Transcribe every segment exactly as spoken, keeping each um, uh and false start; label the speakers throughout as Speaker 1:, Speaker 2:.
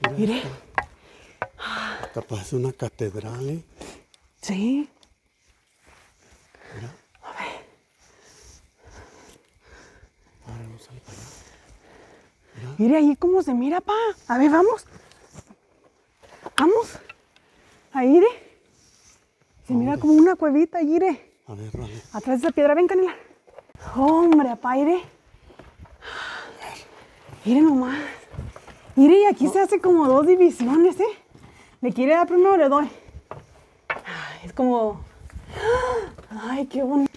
Speaker 1: Mire.
Speaker 2: Esta parece una catedral, ¿eh?
Speaker 1: Sí.
Speaker 2: Mira.
Speaker 1: A ver.
Speaker 2: Ahora no sale para allá. Mira.
Speaker 1: Mire ahí cómo se mira, pa. A ver, vamos. Vamos. Ahí, mire. Se mira
Speaker 2: ¿Dónde?
Speaker 1: como una cuevita, ahí, mire.
Speaker 2: A ver, dale.
Speaker 1: Atrás de esa piedra, ven, Canela. Hombre, apa, mire. Mire nomás. Mire, y aquí oh. se hace como dos divisiones, ¿eh? ¿Le quiere dar primero o le doy? Ay, es como... Ay, qué bonito.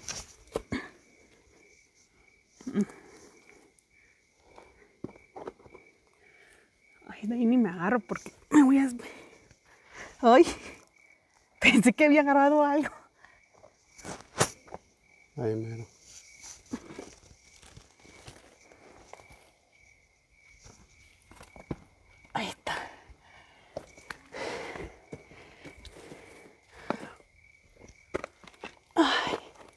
Speaker 1: Ay, de ahí ni me agarro porque me voy a... Ay, pensé que había agarrado algo.
Speaker 2: Ahí mero.
Speaker 1: Ahí está. Ay.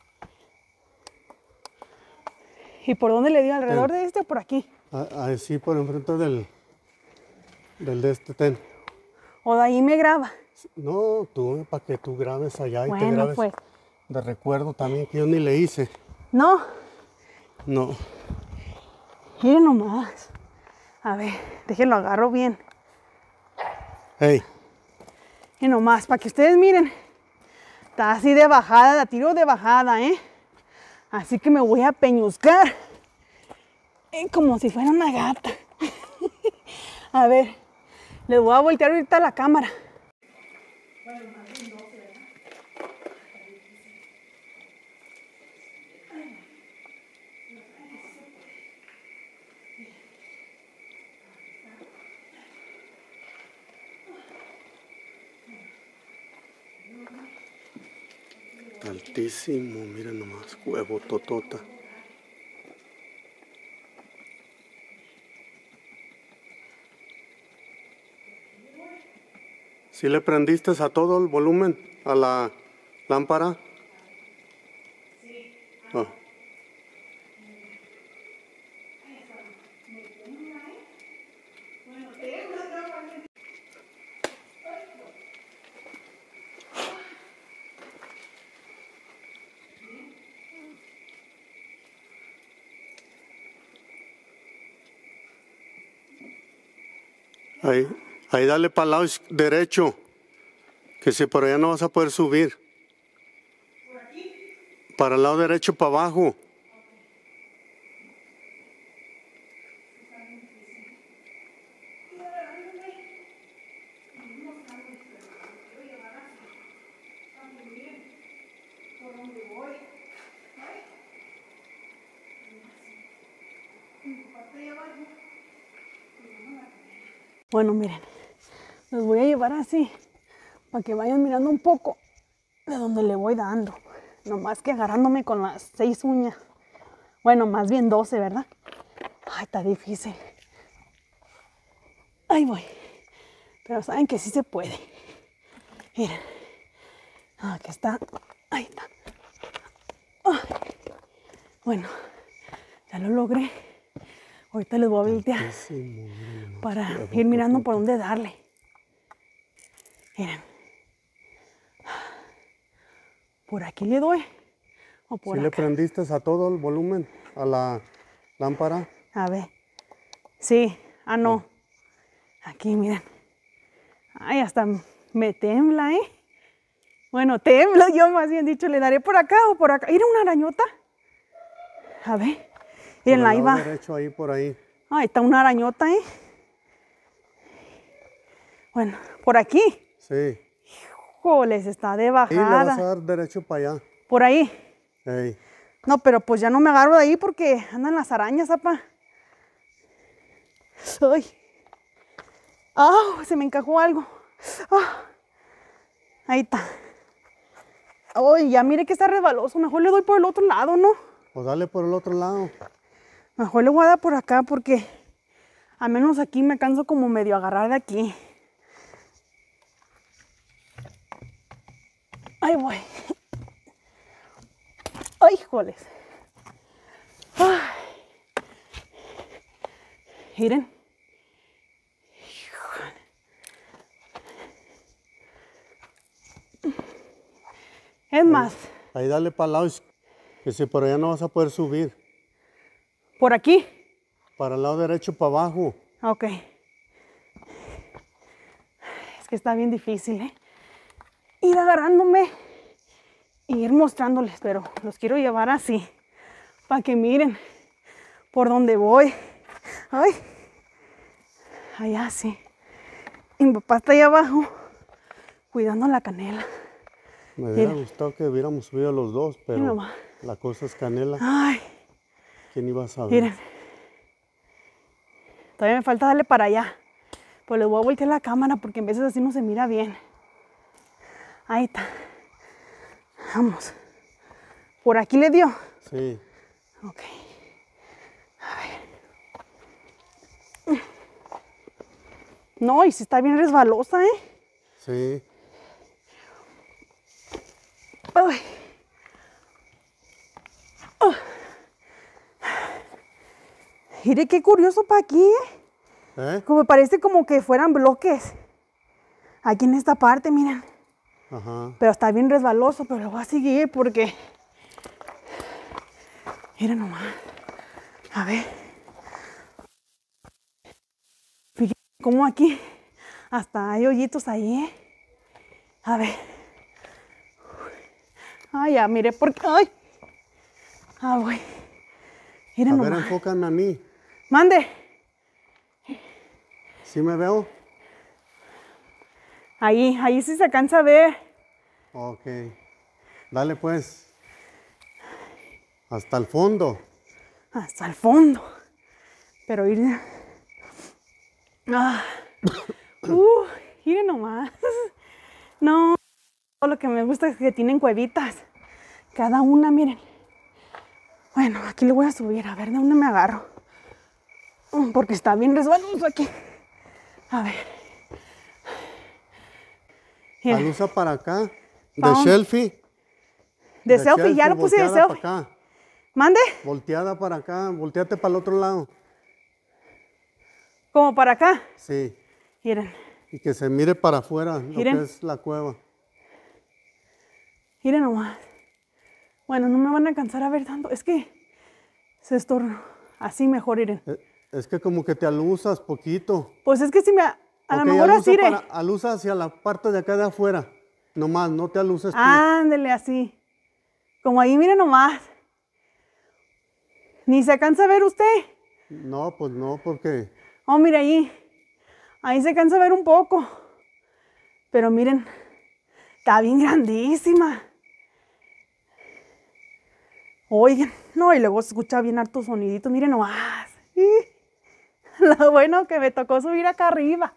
Speaker 1: ¿Y por dónde le dio? ¿Alrededor ten. de este o por aquí?
Speaker 2: Ahí sí, por enfrente del, del de este ten.
Speaker 1: ¿O de ahí me graba?
Speaker 2: No, tú, para que tú grabes allá y
Speaker 1: bueno,
Speaker 2: te grabes
Speaker 1: pues.
Speaker 2: de recuerdo también, que yo ni le hice.
Speaker 1: ¿No?
Speaker 2: No.
Speaker 1: Miren nomás. A ver, déjenlo agarro bien.
Speaker 2: Hey.
Speaker 1: Y nomás, para que ustedes miren. Está así de bajada, la tiro de bajada, ¿eh? Así que me voy a peñuscar. Eh, como si fuera una gata. A ver, les voy a voltear ahorita la cámara. Bueno, más bien doce, ¿verdad?
Speaker 2: Altísimo, miren nomás, huevo totota. ¿Sí le prendiste a todo el volumen a la lámpara? Sí. Oh. Ahí, ahí dale para el lado derecho, que si por allá no vas a poder subir.
Speaker 1: ¿Por aquí?
Speaker 2: Para el lado derecho, para abajo.
Speaker 1: Bueno, miren, los voy a llevar así, para que vayan mirando un poco de donde le voy dando. Nomás que agarrándome con las seis uñas. Bueno, más bien doce, ¿verdad? Ay, está difícil. Ahí voy. Pero saben que sí se puede. Miren. Aquí está. Ahí está. Ay. Bueno, ya lo logré. Ahorita les voy a voltear para ir mirando por dónde darle. Miren. ¿Por aquí le doy? ¿O por
Speaker 2: ¿Sí
Speaker 1: acá?
Speaker 2: le prendiste a todo el volumen a la lámpara?
Speaker 1: A ver. Sí. Ah, no. no. Aquí, miren. Ay, hasta me tembla, ¿eh? Bueno, tembla yo más bien dicho. ¿Le daré por acá o por acá? ¿Era una arañota? A ver. Miren, ahí va.
Speaker 2: Derecho, ahí por ahí.
Speaker 1: Ahí está una arañota, ¿eh? Bueno, ¿por aquí?
Speaker 2: Sí.
Speaker 1: Híjoles, está de bajada.
Speaker 2: Y le vas a dar derecho para allá.
Speaker 1: ¿Por ahí?
Speaker 2: Hey.
Speaker 1: No, pero pues ya no me agarro de ahí porque andan las arañas, apa. ¡Ay! ¡Ah! Se me encajó algo. ¡Ah! Ahí está. ¡Ay! Ya mire que está resbaloso. Mejor le doy por el otro lado, ¿no?
Speaker 2: Pues dale por el otro lado.
Speaker 1: Mejor le voy a dar por acá porque al menos aquí me canso como medio agarrar de aquí. Ahí voy. ¡Ay, joles! ¡Ay! Miren. Es más.
Speaker 2: Ahí, ahí dale para el lado, que si por allá no vas a poder subir.
Speaker 1: ¿Por aquí?
Speaker 2: Para el lado derecho, para abajo.
Speaker 1: Ok. Es que está bien difícil, ¿eh? Ir agarrándome y ir mostrándoles, pero los quiero llevar así, para que miren por dónde voy. Ay, allá sí. Y mi papá está allá abajo, cuidando la canela.
Speaker 2: Me hubiera
Speaker 1: Miren.
Speaker 2: gustado que hubiéramos subido los dos, pero
Speaker 1: Miren nomás.
Speaker 2: la cosa es canela.
Speaker 1: Ay,
Speaker 2: ¿Quién iba a saber?
Speaker 1: miren. Todavía me falta darle para allá. Pues les voy a voltear la cámara porque en veces así no se mira bien. Ahí está. Vamos. ¿Por aquí le dio?
Speaker 2: Sí.
Speaker 1: Ok. A ver. No, y si está bien resbalosa, ¿eh?
Speaker 2: Sí.
Speaker 1: Ay. Oh. Mire qué curioso para aquí, ¿eh?
Speaker 2: ¿Eh?
Speaker 1: Como parece como que fueran bloques. Aquí en esta parte, miren.
Speaker 2: Ajá.
Speaker 1: Pero está bien resbaloso, pero lo voy a seguir porque... Miren nomás. A ver. Fíjense cómo aquí hasta hay hoyitos ahí, ¿eh? A ver. Ay, ya, mire, porque... ¡Ay! Ah, voy. Miren
Speaker 2: A ver,
Speaker 1: nomás.
Speaker 2: enfócame a mí.
Speaker 1: Mande.
Speaker 2: ¿Sí me veo?
Speaker 1: Ahí, ahí sí se alcanza a ver.
Speaker 2: Ok. Dale pues. Hasta el fondo.
Speaker 1: Hasta el fondo. Pero ir... Ah. Uh, miren nomás. No. Todo lo que me gusta es que tienen cuevitas. Cada una, miren. Bueno, aquí le voy a subir. A ver, ¿de dónde me agarro? Porque está bien resbaloso aquí. A ver. Mira.
Speaker 2: Alusa para acá. De
Speaker 1: ¿Pa' dónde?
Speaker 2: selfie.
Speaker 1: De selfie, ya lo puse de
Speaker 2: volteada
Speaker 1: selfie.
Speaker 2: para acá.
Speaker 1: ¿Mande?
Speaker 2: Volteada para acá. Volteate para el otro lado.
Speaker 1: Como para acá.
Speaker 2: Sí.
Speaker 1: Miren.
Speaker 2: Y que se mire para afuera, lo
Speaker 1: Miren.
Speaker 2: que es la cueva.
Speaker 1: Miren nomás. Bueno, no me van a alcanzar a ver tanto. Es que se estornó. Así mejor, miren.
Speaker 2: Eh, Es que como que te alusas poquito.
Speaker 1: Pues es que si me... A
Speaker 2: Ok,
Speaker 1: lo mejor
Speaker 2: alusa
Speaker 1: así,
Speaker 2: para- alusa hacia la parte de acá de afuera. Nomás, no te aluces tú.
Speaker 1: ándele así. Como ahí, miren nomás. Ni se alcanza a ver usted.
Speaker 2: No, pues no, porque...
Speaker 1: Oh, mire ahí. Ahí se alcanza a ver un poco. Pero miren, está bien grandísima. Oigan, no, y luego se escucha bien harto sonidito. Miren nomás. Lo bueno que me tocó subir acá arriba.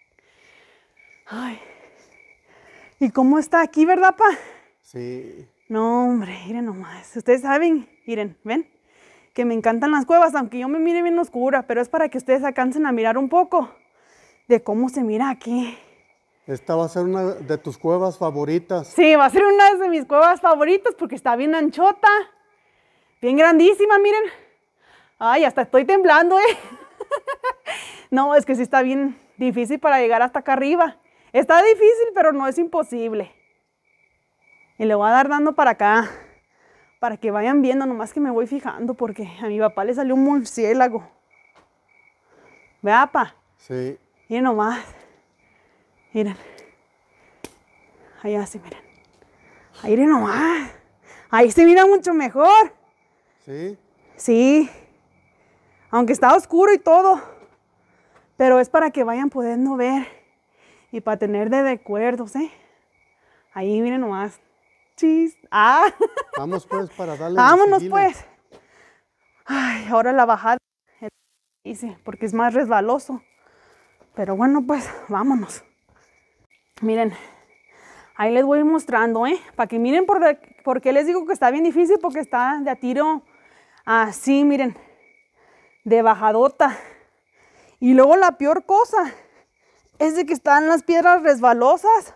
Speaker 1: Ay. ¿Y cómo está aquí, verdad, pa?
Speaker 2: Sí.
Speaker 1: No, hombre, miren nomás. Ustedes saben, miren, ven, que me encantan las cuevas, aunque yo me mire bien oscura, pero es para que ustedes alcancen a mirar un poco de cómo se mira aquí.
Speaker 2: Esta va a ser una de tus cuevas favoritas.
Speaker 1: Sí, va a ser una de mis cuevas favoritas porque está bien anchota, bien grandísima, miren. Ay, hasta estoy temblando, ¿eh? No, es que sí está bien difícil para llegar hasta acá arriba. Está difícil, pero no es imposible. Y le voy a dar dando para acá, para que vayan viendo, nomás que me voy fijando porque a mi papá le salió un murciélago. ¿Vea, pa?
Speaker 2: Sí.
Speaker 1: Miren nomás. Miren. Allá sí, miren. Ahí miren nomás. Ahí se mira mucho mejor.
Speaker 2: ¿Sí?
Speaker 1: Sí. Aunque está oscuro y todo. Pero es para que vayan pudiendo ver. Y para tener de recuerdos, ¿eh? Ahí miren nomás. Chis. Ah.
Speaker 2: Vamos pues para darle.
Speaker 1: Vámonos
Speaker 2: seguile.
Speaker 1: pues. Ay, ahora la bajada. Hice porque es más resbaloso. Pero bueno, pues vámonos. Miren. Ahí les voy a ir mostrando, ¿eh? Para que miren por, de, por qué les digo que está bien difícil. Porque está de a tiro así, miren. De bajadota. Y luego la peor cosa es de que están las piedras resbalosas.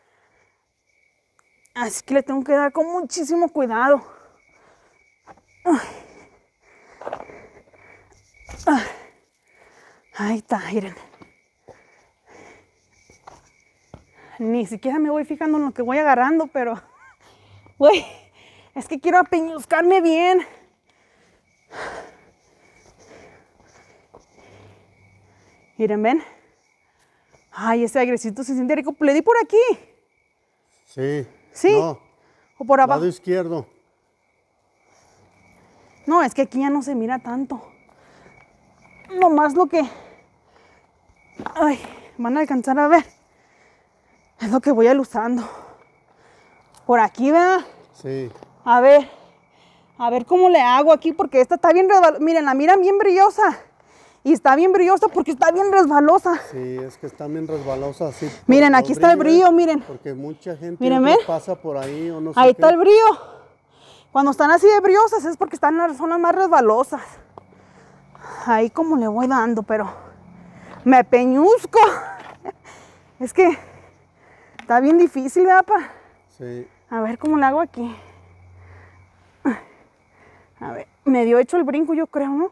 Speaker 1: Así que le tengo que dar con muchísimo cuidado. Ay. Ay. Ahí está, miren. Ni siquiera me voy fijando en lo que voy agarrando, pero Güey, es que quiero apeñuscarme bien. Miren, ven. Ay, ese agresito se siente rico. Le di por aquí.
Speaker 2: Sí.
Speaker 1: Sí.
Speaker 2: No.
Speaker 1: O por abajo.
Speaker 2: Lado izquierdo.
Speaker 1: No, es que aquí ya no se mira tanto. Nomás lo que... Ay, van a alcanzar a ver. Es lo que voy aluzando. Por aquí, ¿verdad?
Speaker 2: Sí.
Speaker 1: A ver. A ver cómo le hago aquí porque esta está bien resbalosa. Miren, la miran bien brillosa. Y está bien brillosa porque está bien resbalosa.
Speaker 2: Sí, es que está bien resbalosa. Sí,
Speaker 1: miren, aquí está el brillo, miren.
Speaker 2: Porque mucha gente
Speaker 1: miren,
Speaker 2: pasa por ahí o no sé
Speaker 1: Ahí
Speaker 2: qué.
Speaker 1: está el brillo. Cuando están así de brillosas es porque están en las zonas más resbalosas. Ahí como le voy dando, pero me peñuzco. Es que está bien difícil, ¿verdad, pa?
Speaker 2: Sí.
Speaker 1: A ver cómo le hago aquí. A ver, medio hecho el brinco yo creo, ¿no?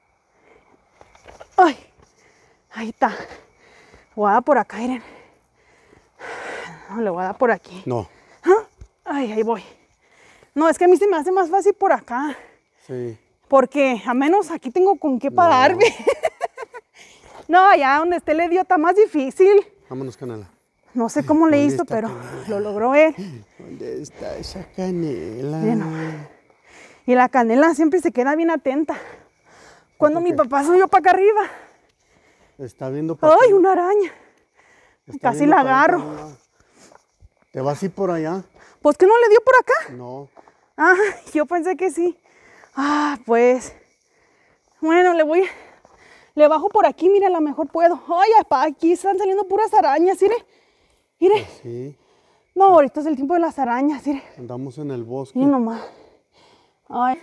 Speaker 1: Ay, ahí está. Le voy a dar por acá, miren. No, le voy a dar por aquí.
Speaker 2: No.
Speaker 1: ¿Ah? Ay, ahí voy. No, es que a mí se me hace más fácil por acá.
Speaker 2: Sí.
Speaker 1: Porque a menos aquí tengo con qué pararme. No, no allá donde esté el idiota está más difícil.
Speaker 2: Vámonos, Canela.
Speaker 1: No sé cómo le hizo, pero Canela? Lo logró él.
Speaker 2: ¿Dónde está esa Canela?
Speaker 1: Miren, y la Canela siempre se queda bien atenta. Cuando mi papá subió para acá arriba.
Speaker 2: Está viendo para
Speaker 1: ¡Ay, una araña! Casi la agarro.
Speaker 2: ¿Te vas a ir por allá?
Speaker 1: ¿Pues que no le dio por acá?
Speaker 2: No.
Speaker 1: Ah, yo pensé que sí. Ah, pues. Bueno, le voy. Le bajo por aquí, mire, a lo mejor puedo. Ay, papá, aquí están saliendo puras arañas, mire. Mire.
Speaker 2: Pues sí.
Speaker 1: No, ahorita es el tiempo de las arañas, mire.
Speaker 2: Andamos en el bosque.
Speaker 1: Y nomás. Ay.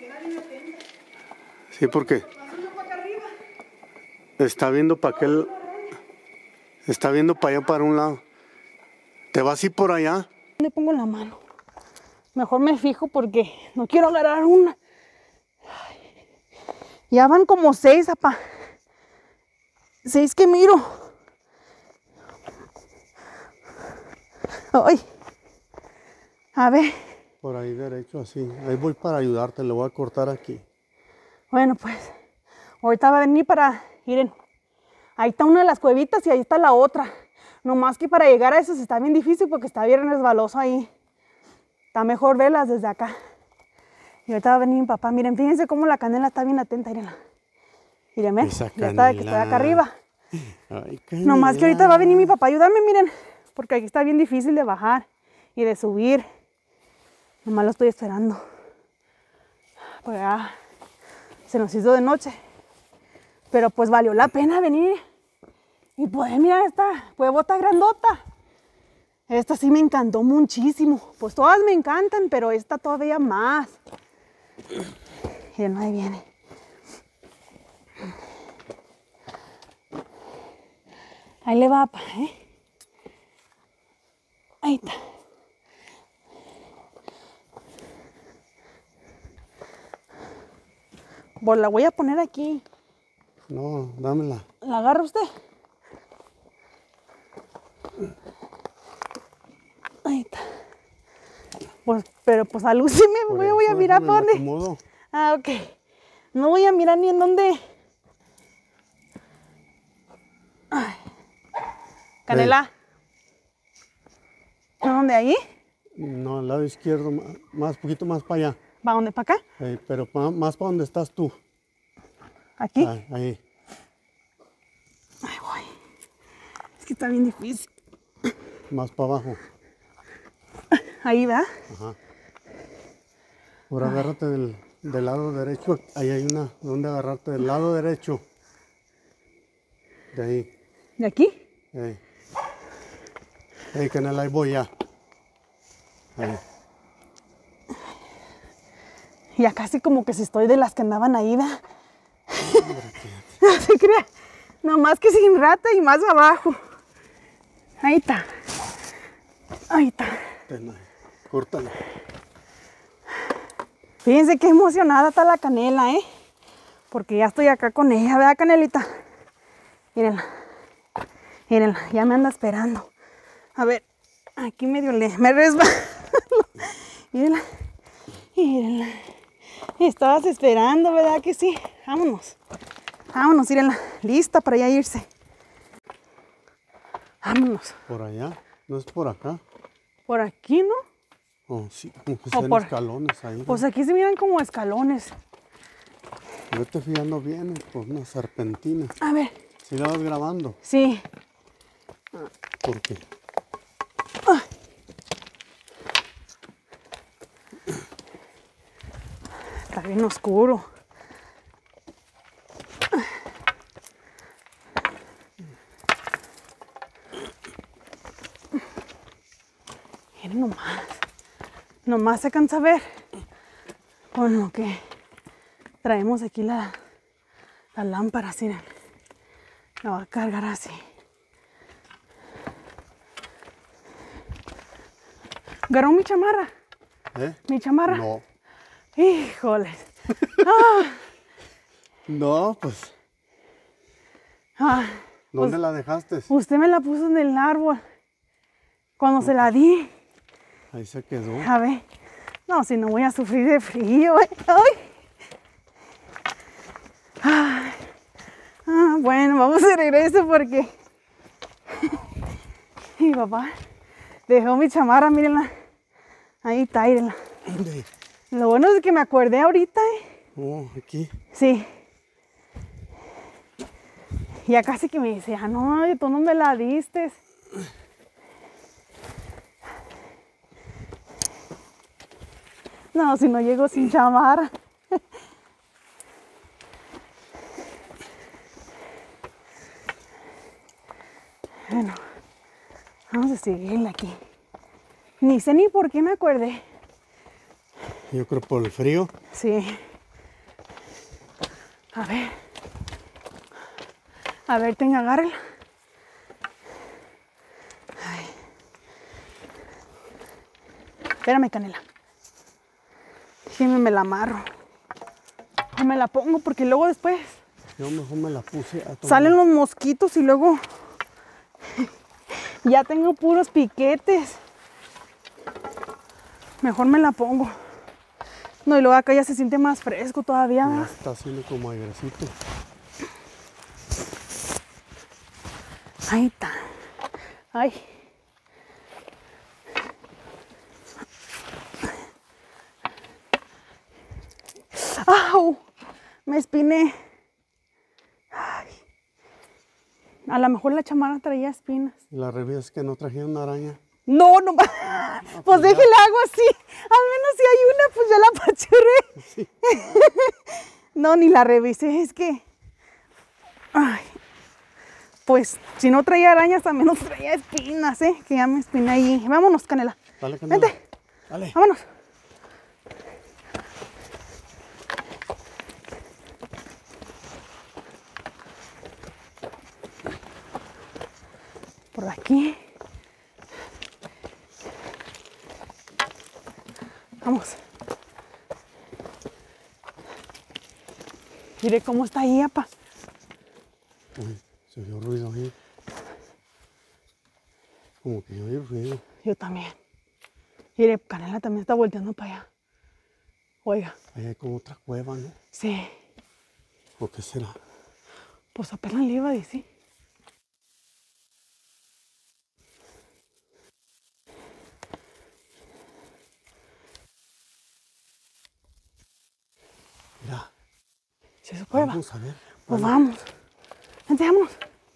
Speaker 2: Sí, ¿por qué? Está viendo para aquel. Está viendo para allá, para un lado. ¿Te vas a ir por allá?
Speaker 1: ¿Dónde pongo la mano? Mejor me fijo porque no quiero agarrar una. Ay. Ya van como seis, papá. Seis que miro. Ay. A ver.
Speaker 2: Por ahí derecho, así. Ahí voy para ayudarte, le voy a cortar aquí.
Speaker 1: Bueno, pues. Ahorita va a venir para... Miren. Ahí está una de las cuevitas y ahí está la otra. No más que para llegar a eso está bien difícil porque está bien resbaloso ahí. Está mejor verlas desde acá. Y ahorita va a venir mi papá. Miren, fíjense cómo la Canela está bien atenta. Mírenla. Mírenme. Ya está de que estoy acá arriba.
Speaker 2: Ay,
Speaker 1: no más que ahorita va a venir mi papá a ayudarme, miren. Porque aquí está bien difícil de bajar y de subir. Nomás lo estoy esperando. Pues ya se nos hizo de noche. Pero pues valió la pena venir. Y pues mira esta huevota grandota. Esta sí me encantó muchísimo. Pues todas me encantan, pero esta todavía más. Miren, ahí viene. Ahí le va, ¿eh? Ahí está. Pues la voy a poner aquí.
Speaker 2: No, dámela.
Speaker 1: ¿La agarra usted? Ahí está. Pues, pero pues alúceme, voy, voy a mirar para dónde.
Speaker 2: Acomodo.
Speaker 1: Ah, ok. No voy a mirar ni en dónde. Ay. Canela. ¿A dónde? ¿Ahí?
Speaker 2: No, al lado izquierdo, más poquito más para allá.
Speaker 1: ¿Va dónde? ¿Para acá?
Speaker 2: Eh, pero pa, más para donde estás tú.
Speaker 1: ¿Aquí?
Speaker 2: Ahí, ahí.
Speaker 1: Ay, voy. Es que está bien difícil.
Speaker 2: Más para abajo.
Speaker 1: Ahí va.
Speaker 2: Ajá. Ahora agárrate del, del lado derecho. Ahí hay una. ¿Dónde agarrarte? Del lado derecho. De ahí.
Speaker 1: ¿De aquí?
Speaker 2: Ahí. Ahí, Canela, ahí voy ya. Ahí.
Speaker 1: Ya casi como que si estoy de las que andaban ahí, ¿verdad? No se crea. Nomás que sin rata y más abajo. Ahí está. Ahí está.
Speaker 2: Ten ahí. Córtala.
Speaker 1: Fíjense qué emocionada está la Canela, ¿eh? Porque ya estoy acá con ella, ¿verdad, Canelita? Mírenla. Mírenla, ya me anda esperando. A ver, aquí medio le... Me resbalo. Mírala. Mírala. Estabas esperando, ¿verdad que sí? Vámonos. Vámonos, mírala. Lista para ya irse. Vámonos.
Speaker 2: Por allá, no es por acá.
Speaker 1: Por aquí, ¿no?
Speaker 2: Oh, sí, como que
Speaker 1: O
Speaker 2: están
Speaker 1: por-
Speaker 2: escalones ahí.
Speaker 1: Pues aquí se miran como escalones.
Speaker 2: Yo te fijando bien por una serpentina.
Speaker 1: A ver.
Speaker 2: ¿Sí la vas grabando?
Speaker 1: Sí.
Speaker 2: ¿Por qué?
Speaker 1: Está bien oscuro. Miren nomás. Nomás se alcanza a ver con lo que traemos aquí la, la lámpara, así. Miren. La voy a cargar así. ¿Agarró mi chamarra?
Speaker 2: ¿Eh?
Speaker 1: ¿Mi chamarra?
Speaker 2: No.
Speaker 1: Híjoles.
Speaker 2: No, pues,
Speaker 1: Ah,
Speaker 2: ¿dónde la dejaste?
Speaker 1: usted me la puso en el árbol. Cuando se la di.
Speaker 2: Ahí se quedó.
Speaker 1: A ver. No, si no voy a sufrir de frío. ¿eh? Ay. Ay. Ah, bueno, vamos de regreso porque mi papá dejó mi chamarra, mírenla. Ahí está, mírenla.
Speaker 2: ¿Dónde?
Speaker 1: Lo bueno es que me acordé ahorita, ¿eh?
Speaker 2: Oh, aquí.
Speaker 1: Sí. Ya casi que me dice, ah, no, ¿tú no me la diste? No, si no llego sin chamarra. Bueno, vamos a seguirle aquí. Ni sé ni por qué me acordé.
Speaker 2: Yo creo por el frío.
Speaker 1: Sí. A ver. A ver, tenga, agárrela. Ay. Espérame, Canela. Déjeme, me la amarro. Y me la pongo porque luego después
Speaker 2: Yo mejor me la puse a tomar.
Speaker 1: salen los mosquitos y luego ya tengo puros piquetes. Mejor me la pongo. No, y luego acá ya se siente más fresco todavía.
Speaker 2: Ya
Speaker 1: ¿verdad?
Speaker 2: está haciendo como airecito.
Speaker 1: Ahí está. Ay. ¡Au! Me espiné. Ay. A lo mejor la chamarra traía espinas.
Speaker 2: Y la revisa que no trajeron una araña.
Speaker 1: No, no. Pues déjele hago así. Al menos si hay una, pues ya la apachurré.
Speaker 2: Sí.
Speaker 1: No, ni la revisé. Es que. Ay. Pues si no traía arañas, también no traía espinas, ¿eh? Que ya me espiné ahí. Vámonos, Canela.
Speaker 2: Dale, Canela.
Speaker 1: Vente.
Speaker 2: Dale.
Speaker 1: Vámonos. Por aquí. Vamos. Mire cómo está ahí, apa.
Speaker 2: Uy, se oyó ruido ahí. Como que yo oí ruido.
Speaker 1: Yo también. Mire, Canela también está volteando para allá. Oiga,
Speaker 2: Ahí hay como otra cueva, ¿no?
Speaker 1: sí.
Speaker 2: ¿O qué será?
Speaker 1: Pues apenas le iba a decir.
Speaker 2: Mira,
Speaker 1: ¿Sí es su cueva?
Speaker 2: vamos a ver.
Speaker 1: Pues
Speaker 2: Vale.
Speaker 1: vamos. Vente, vámonos.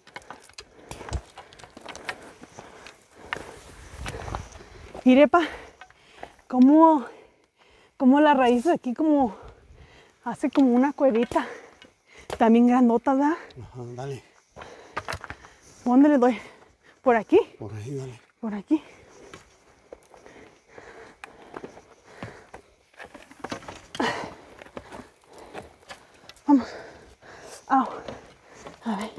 Speaker 1: Mire, pa, cómo, cómo la raíz de aquí como hace como una cuevita. También grandota, ¿verdad?
Speaker 2: Ajá, dale.
Speaker 1: ¿Dónde le doy? ¿Por aquí?
Speaker 2: Por ahí, dale.
Speaker 1: Por aquí. Vamos. Au. A ver.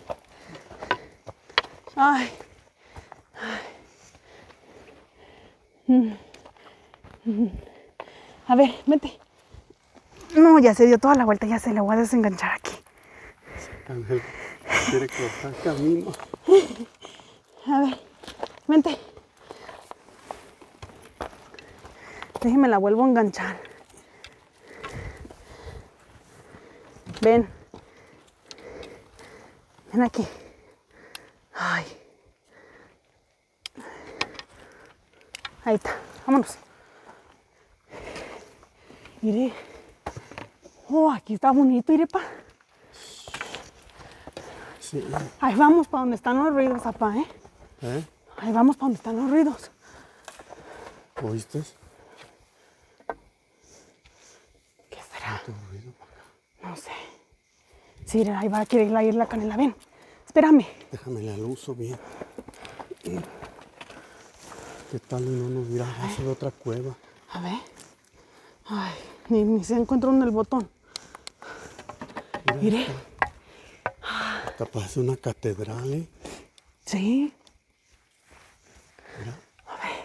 Speaker 1: Ay. Ay. Mm. Mm. A ver, vente. No, ya se dio toda la vuelta, ya se le voy a desenganchar aquí.
Speaker 2: Ángel quiere cortar camino.
Speaker 1: A ver, vente. Déjenme la vuelvo a enganchar. Ven. Ven aquí. Ay. Ahí está. Vámonos. Mire. Oh, aquí está bonito, Irepa.
Speaker 2: Sí.
Speaker 1: Ahí vamos para donde están los ruidos, papá, ¿eh?
Speaker 2: ¿Eh?
Speaker 1: Ahí vamos para donde están los ruidos.
Speaker 2: ¿Oíste?
Speaker 1: ¿Qué será?
Speaker 2: Otro ruido por acá.
Speaker 1: No sé. Sí, ahí va a querer ir la, ir la canela. Ven, espérame.
Speaker 2: Déjame la luz bien. ¿Qué tal no nos mira hacia otra cueva?
Speaker 1: A ver. Ay, ni, ni se encuentra uno el botón. Mire.
Speaker 2: Esta parece una catedral, ¿eh?
Speaker 1: Sí.
Speaker 2: Mira.
Speaker 1: A ver.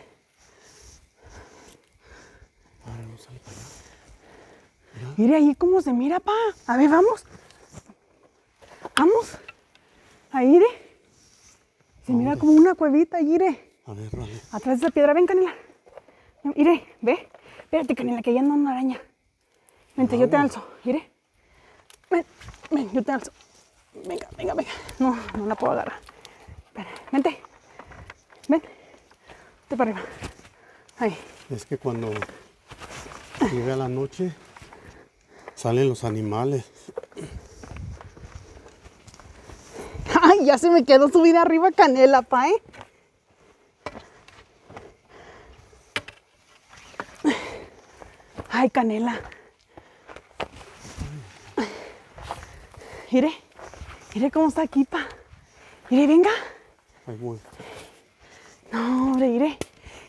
Speaker 2: Ahora no sale para allá. Mira.
Speaker 1: Mire ahí cómo se mira, pa. A ver, vamos. Vamos. Ahí, Ire. Se mira
Speaker 2: ¿Dónde?
Speaker 1: como una cuevita, Ire.
Speaker 2: A ver, dale.
Speaker 1: Atrás de esa piedra. Ven, Canela. Ire, ve. Espérate, Canela, que ya anda una araña. Vente, yo te alzo. Ire. Ven, ven, yo te alzo. Venga, venga, venga. No, no la puedo agarrar. Espera, vente. Ven. Vete para arriba. Ahí.
Speaker 2: Es que cuando llega la noche salen los animales.
Speaker 1: Ay, ya se me quedó subida arriba Canela, pa, ¿eh? Ay, Canela. Mire, mire cómo está aquí, pa. Mire, venga.
Speaker 2: Ahí voy.
Speaker 1: No, hombre, mire.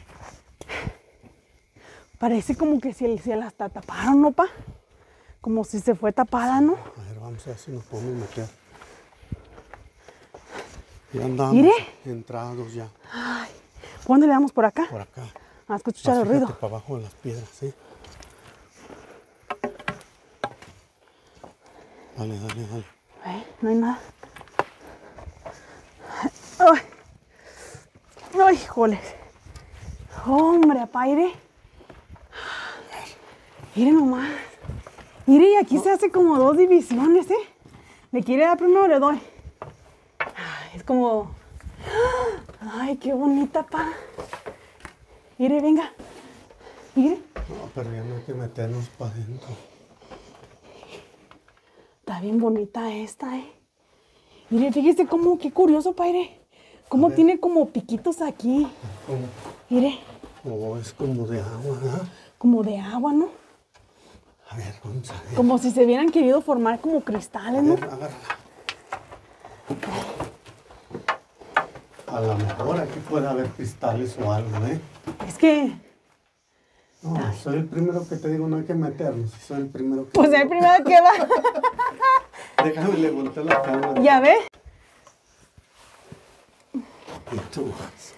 Speaker 1: Parece como que si se la hasta taparon, ¿no, pa? Como si se fue tapada, ¿no?
Speaker 2: A ver, vamos a ver si nos podemos meter. Ya andamos
Speaker 1: Mire.
Speaker 2: entrados ya.
Speaker 1: Ay, ¿cuándo le damos por acá?
Speaker 2: Por acá.
Speaker 1: Ah, es que escuchar el
Speaker 2: Vas, fíjate
Speaker 1: ruido.
Speaker 2: para abajo de las piedras, ¿sí? Dale, dale, dale.
Speaker 1: Ay, no hay nada. Ay, ay, joles. Hombre, apa, mire. Mire nomás. Mire, y aquí se hace como dos divisiones, ¿eh? ¿Le quiere dar primero le doy? Ay, es como... Ay, qué bonita, pa. Mire, venga. Mire.
Speaker 2: No, pero ya no hay que meternos para adentro.
Speaker 1: Está bien bonita esta, ¿eh? Mire, fíjese cómo, qué curioso, padre. Cómo tiene como piquitos aquí.
Speaker 2: Como,
Speaker 1: Mire,
Speaker 2: oh, es como de agua, ¿verdad?
Speaker 1: como de agua, ¿no?
Speaker 2: A ver, vamos a ver.
Speaker 1: Como si se hubieran querido formar como cristales,
Speaker 2: A
Speaker 1: ¿no?
Speaker 2: ver, agárrala. A lo mejor aquí puede haber cristales o algo, ¿eh?
Speaker 1: Es que,
Speaker 2: No, soy el primero que te digo, no hay que meternos. Soy el primero que...
Speaker 1: pues el primero que va.
Speaker 2: Déjame le voltear la cámara.
Speaker 1: ¿Ya ve?
Speaker 2: Y tú.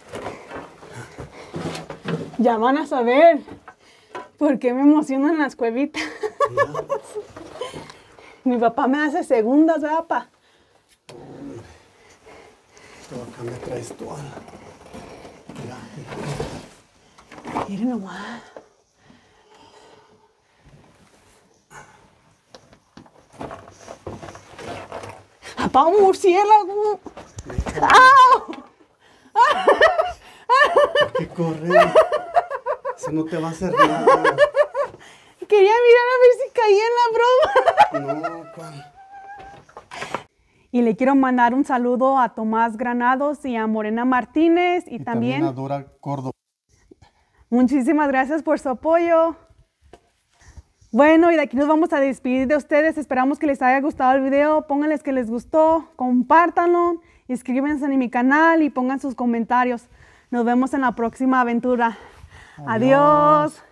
Speaker 1: Ya van a saber por qué me emocionan las cuevitas.
Speaker 2: Mira.
Speaker 1: Mi papá me hace segundas, ¿verdad, pa?
Speaker 2: Tú acá me traes toda. Mira, mira.
Speaker 1: Miren nomás. ¡Papá, un murciélago! ¡Au!
Speaker 2: ¿Por qué corre? Eso no te va a hacer nada.
Speaker 1: Quería mirar a ver si caía en la broma.
Speaker 2: No, ¿cuál?
Speaker 1: Y le quiero mandar un saludo a Tomás Granados y a Morena Martínez. Y,
Speaker 2: Y
Speaker 1: también,
Speaker 2: también a Dora Córdoba.
Speaker 1: muchísimas gracias por su apoyo. Bueno, y de aquí nos vamos a despedir de ustedes. Esperamos que les haya gustado el video. Pónganles que les gustó, compártanlo, inscríbanse en mi canal y pongan sus comentarios. Nos vemos en la próxima aventura. Adiós. Adiós.